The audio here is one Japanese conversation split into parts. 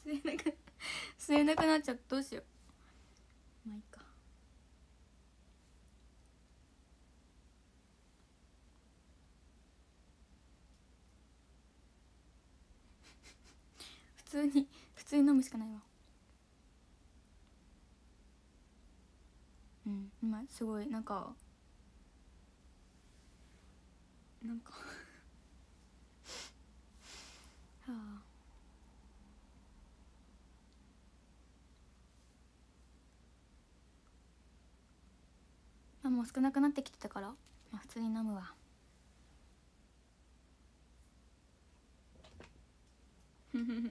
吸えなくなっちゃった。どうしよう。まあいいか。普通に飲むしかないわ。うん、今すごいなんかはあ、もう少なくなってきてたから、まあ、普通に飲むわ。ふふふ。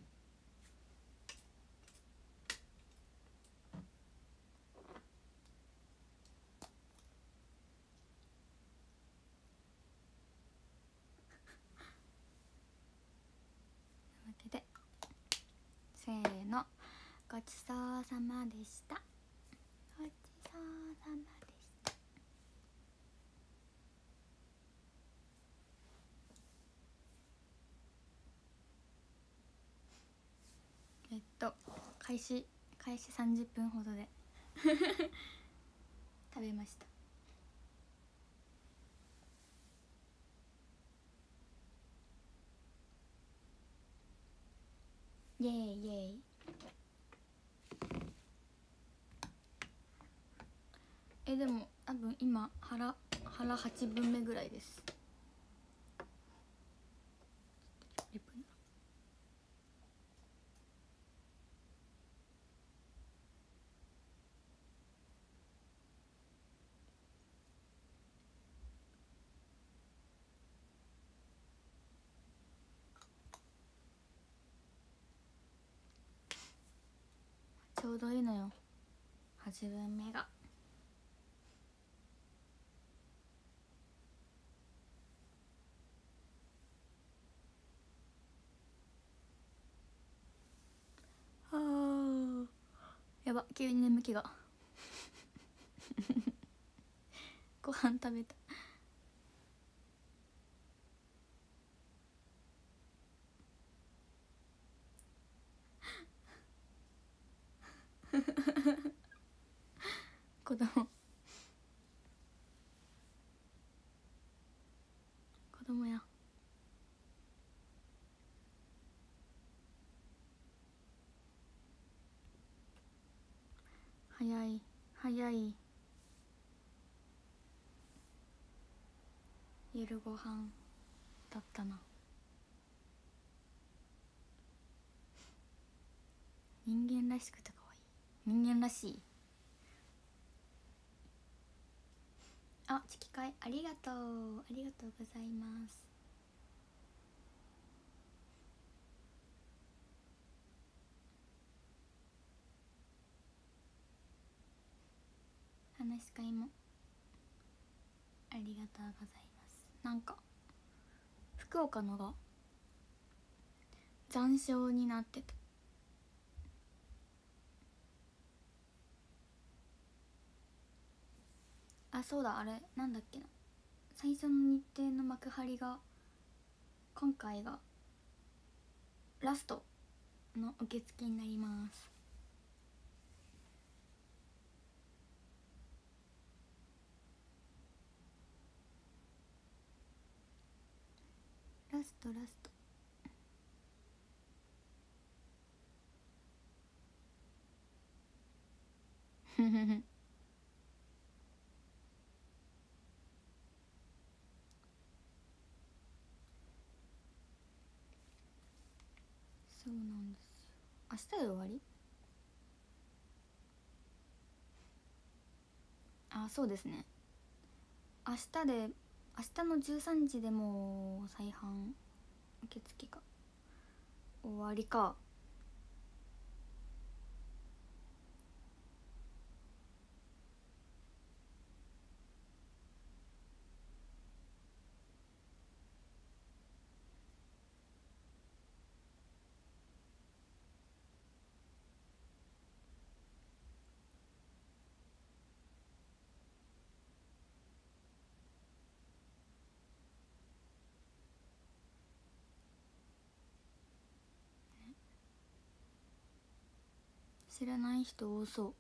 というわけで、せーの、ごちそうさまでした。ごちそうさまでした。開始30分ほどで食べました。イエーイイエーイ。でも多分今腹8分目ぐらいです。ちょうどいいのよ、8分目が。あー、やば、急に眠気がご飯食べた子供や。早い夜ご飯だったな。人間らしくて可愛い。人間らしい。あ、チキ会ありがとう、ありがとうございます。話し会もありがとうございます。なんか福岡のが残暑になってた。あ、そうだ、あれなんだっけな、最初の日程の幕張が今回がラストの受付になります。ラストふふふ。そうなんですよ。明日で終わり？あ、そうですね。明日の13時でもう再販受付が終わりか。 知らない人多そう。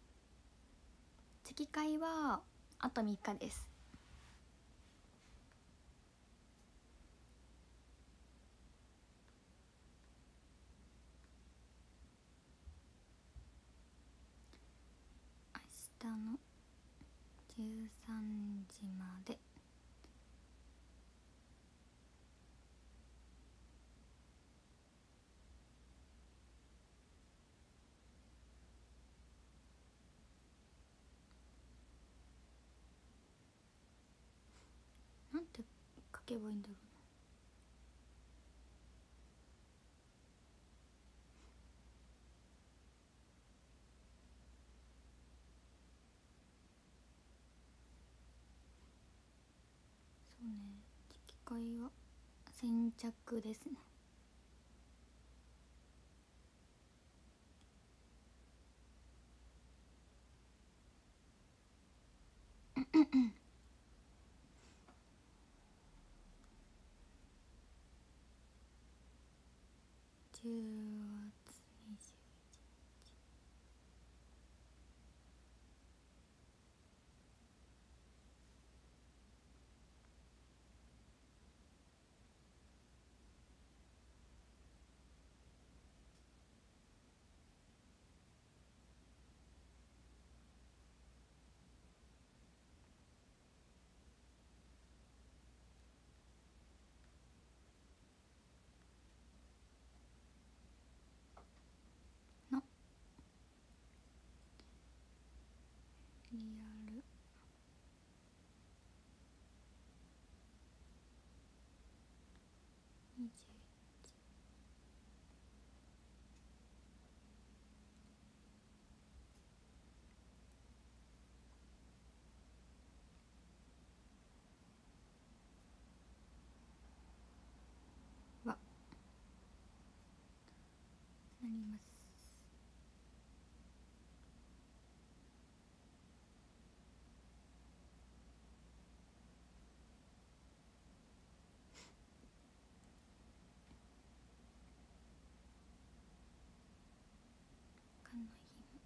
次会はあと3日です。明日の13時まで。なんて書けばいいんだろうな。そうね、次回は先着ですね。10月21のリアル21はなります。かの日も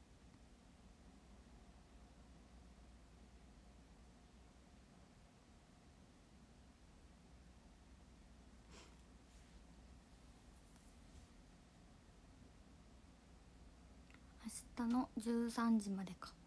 明日の13時までか。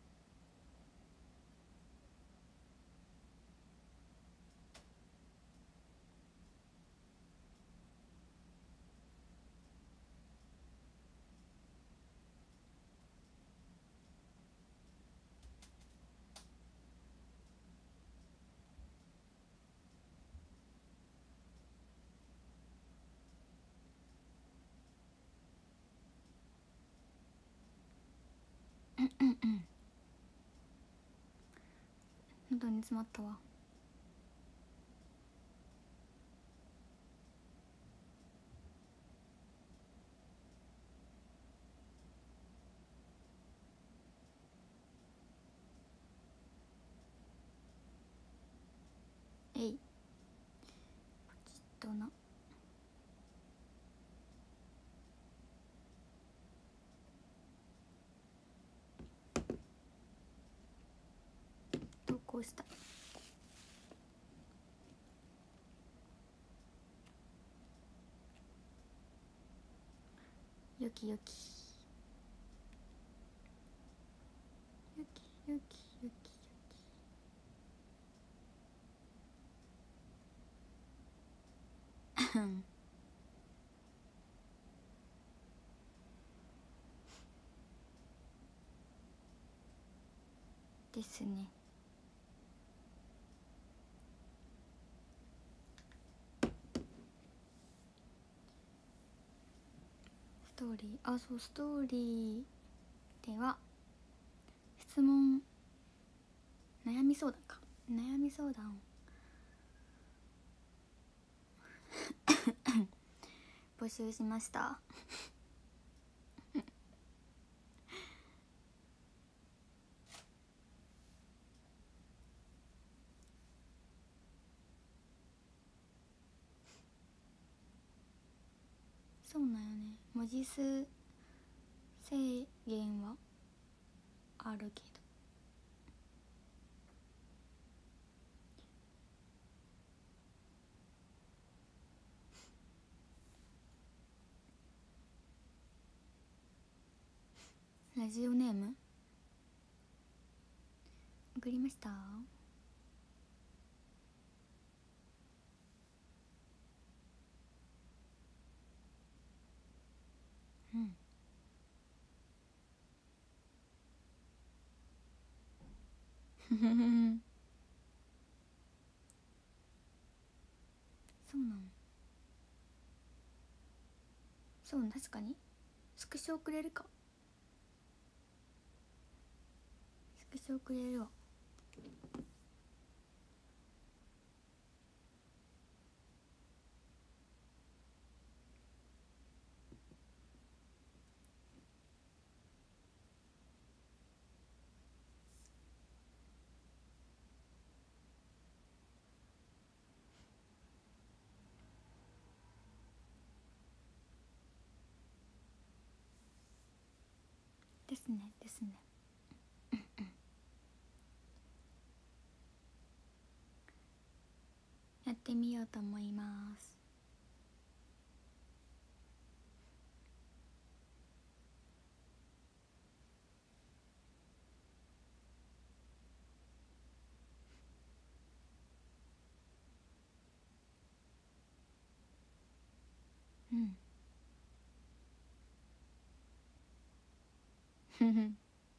喉に詰まったわ。えいポチッとな。投稿した。よきよきよきよきよきよきですね。ストーリー、あ、そう、ストーリーでは質問、悩み相談か、悩み相談を募集しました。そうなんよね、文字数制限はあるけど。ラジオネーム送りました。うん。そうなの。そう、確かにスクショ送れるか。スクショ送れるわ。ですねですね。やってみようと思います。うんふふ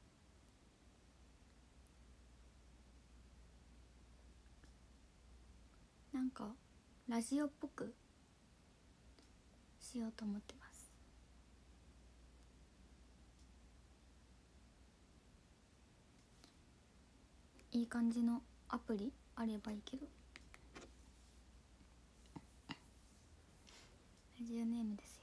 なんかラジオっぽくしようと思ってます。いい感じのアプリあればいいけど。ラジオネームですよ。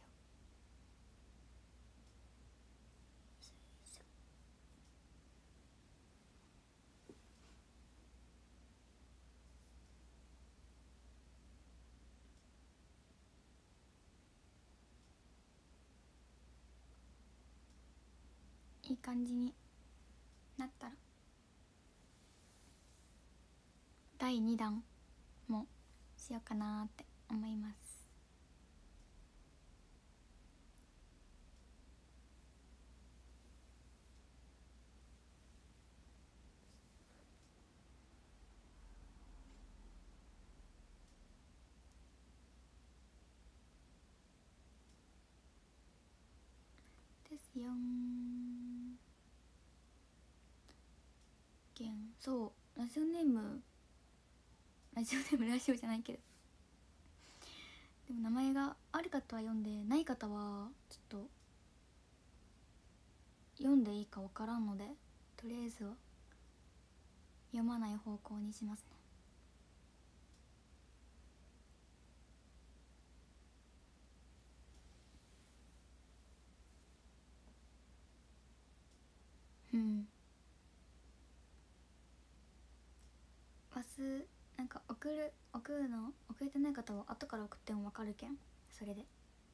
いい感じになったら第2弾もしようかなって思います。ですよん。そうラジオネームラジオじゃないけど、でも名前がある方は読んでない方はちょっと読んでいいかわからんので、とりあえずは読まない方向にしますね。うん。なんか送るの送れてない方は後から送っても分かるけん。それで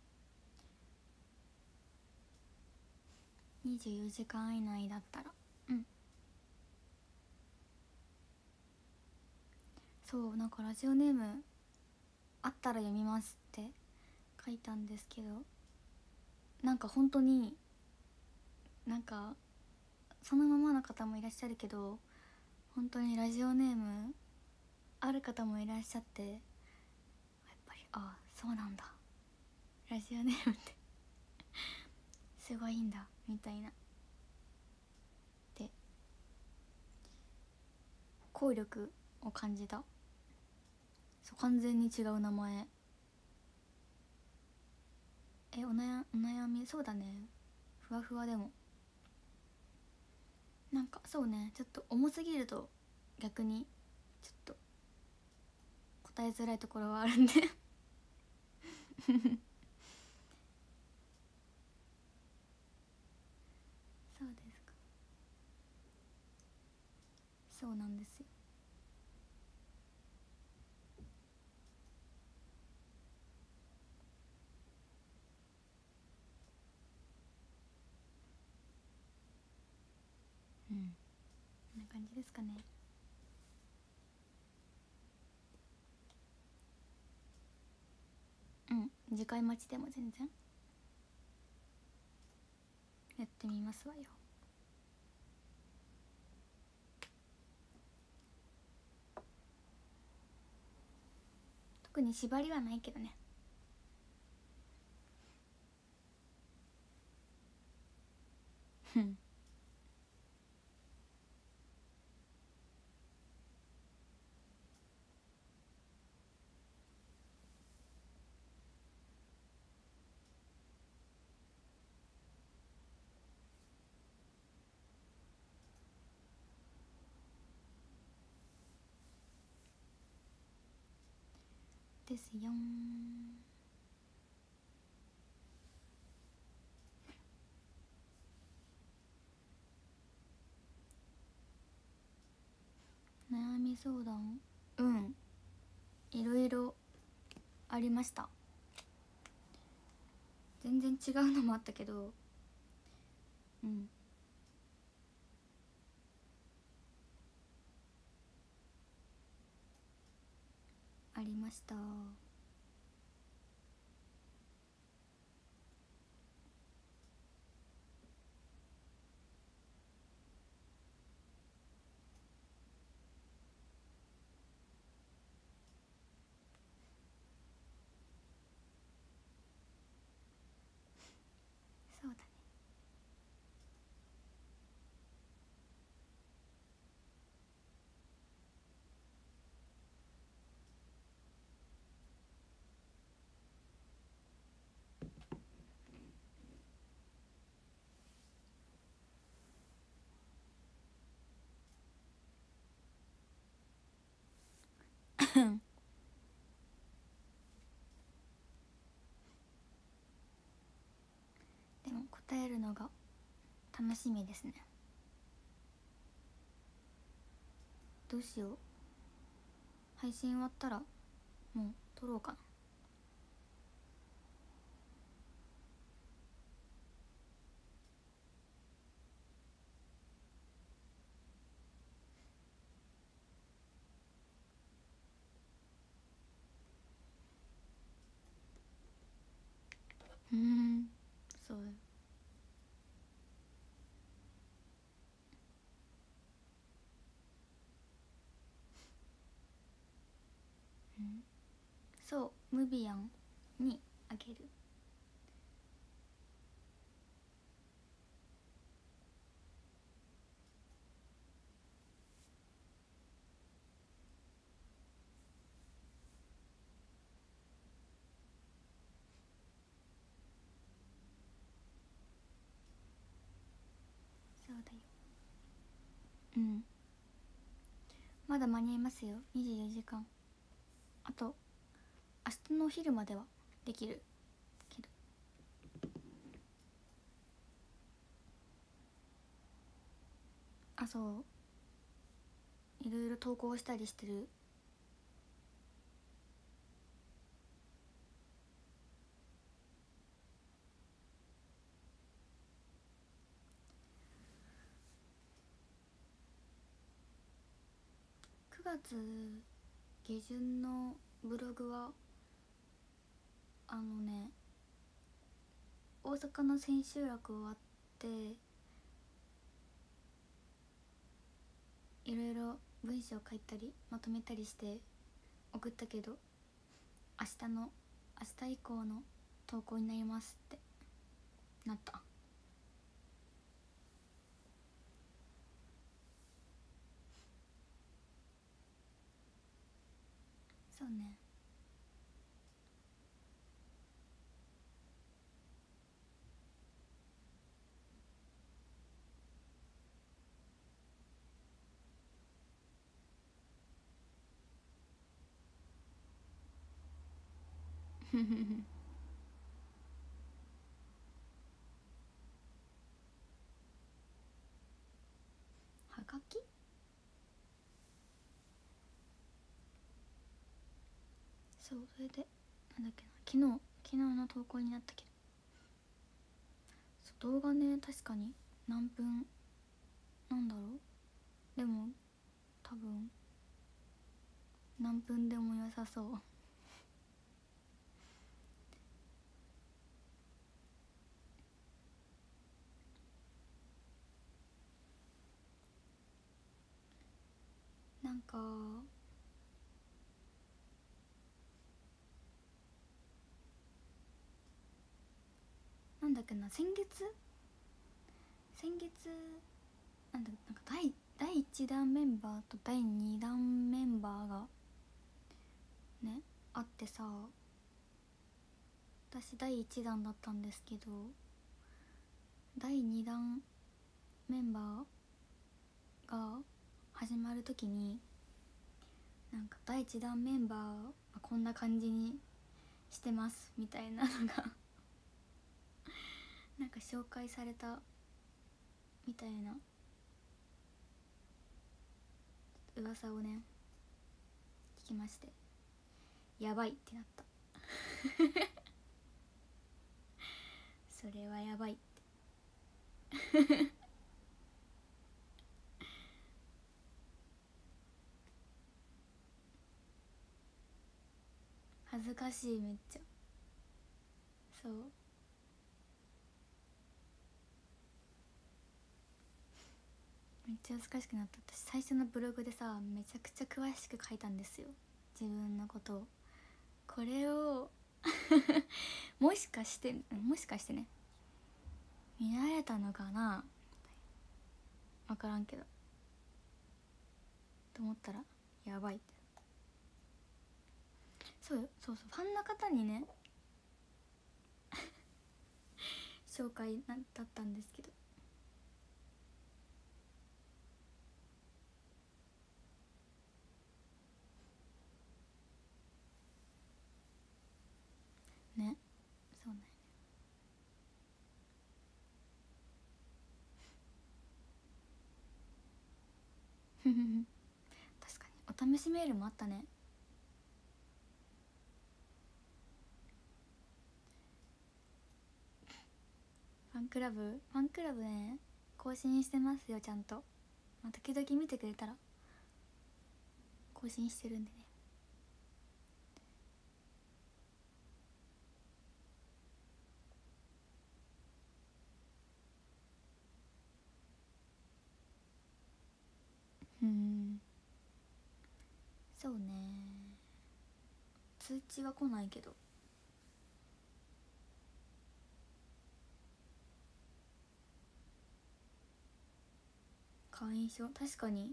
24時間以内だったら。うん。そうなんかラジオネームあったら読みますって書いたんですけど、なんか本当になんかそのままの方もいらっしゃるけど、本当にラジオネームある方もいらっしゃって、やっぱりそうなんだ、ラジオネームってすごいんだみたいなで効力を感じた。そう、完全に違う名前。お悩み、そうだね、ふわふわでもなんかそうね、ちょっと重すぎると逆にちょっと答えづらいところはあるんでそうですか。そうなんですよ。 感じですかね。うん、次回待ちでも全然やってみますわよ。特に縛りはないけどね。ふん。ですよん。悩み相談、うん、いろいろありました。全然違うのもあったけど、うん、ありました。そうだね。でも答えるのが楽しみですね。どうしよう、配信終わったらもう撮ろうかな。そうよ。うん、そうムビアンにあげる。そうだよ。うん、まだ間に合いますよ、24時間。あと明日のお昼まではできるけど。あ、そういろいろ投稿したりしてる。9月下旬のブログは大阪の千秋楽終わっていろいろ文章書いたりまとめたりして送ったけど、明日以降の投稿になりますってなった。そうね。はがき。そう、それでなんだっけな、昨日の投稿になったけど、そう動画ね、確かに何分なんだろう。 でも多分何分でも良さそう。なんかなんだっけな、先月なんだ、なんか第1弾メンバーと第2弾メンバーがねあってさ、私第1弾だったんですけど、第2弾メンバーが始まる時になんか第1弾メンバーはこんな感じにしてますみたいなのがなんか紹介されたみたいな噂をね聞きまして、やばいってなった。それはやばいって恥ずかしい、めっちゃ。そう、めっちゃ恥ずかしくなった。私最初のブログでさめちゃくちゃ詳しく書いたんですよ、自分のことを。これをもしかしてね見られたのかな、分からんけどと思ったらやばいって。そうよ、そうそう、ファンの方にね紹介だったんですけど、ね、そうね。確かにお試しメールもあったね。ファンクラブね更新してますよちゃんと。まあ、時々見てくれたら更新してるんでね。そうね、通知は来ないけど。会員証確かに。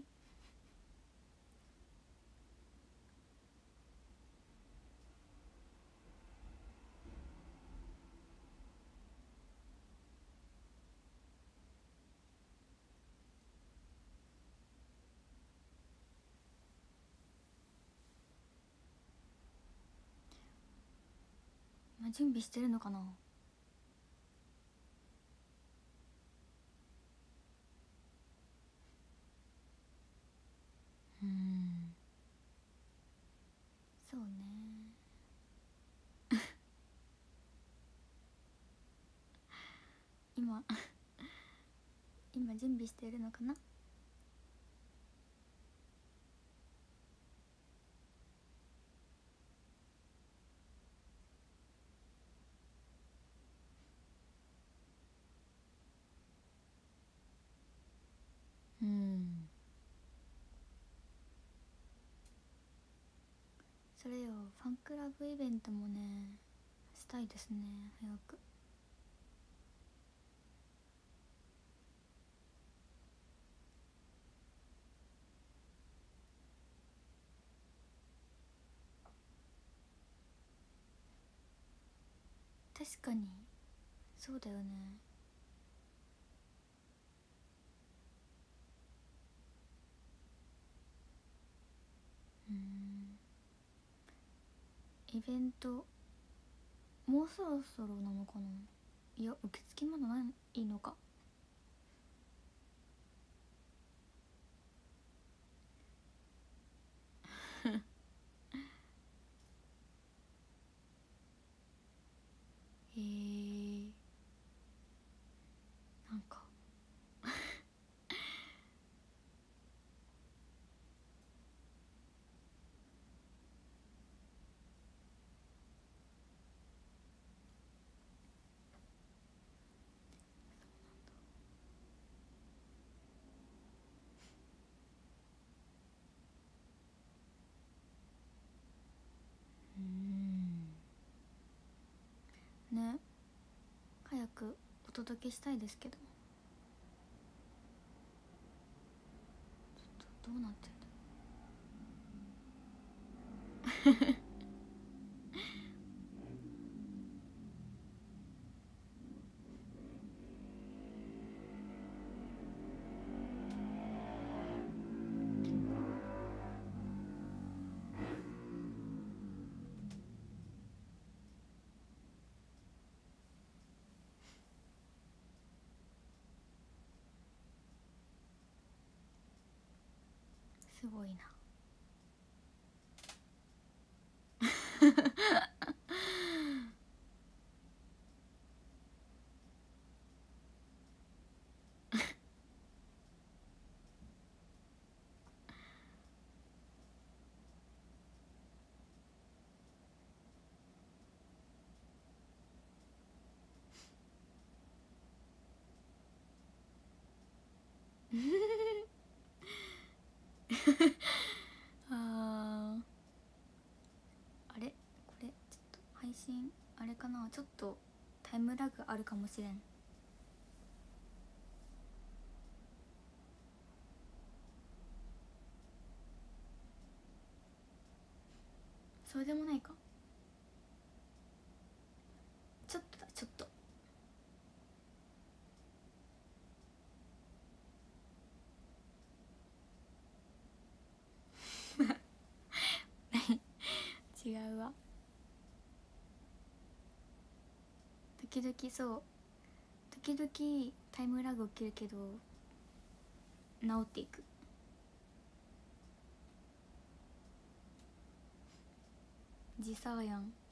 今準備してるのかな。そうね。今今準備してるのかな。それよ、ファンクラブイベントもねしたいですね、早く。確かにそうだよね。イベントもうそろそろなのかな。いや受付まだないのか。へえ、なんかね早くお届けしたいですけど、ちょっとどうなってんだすごいなああれこれちょっと配信あれかな、ちょっとタイムラグあるかもしれん。そうでもないか、ちょっとだちょっと違うわ。時々そう時々タイムラグ起きるけど治っていく。時差やん。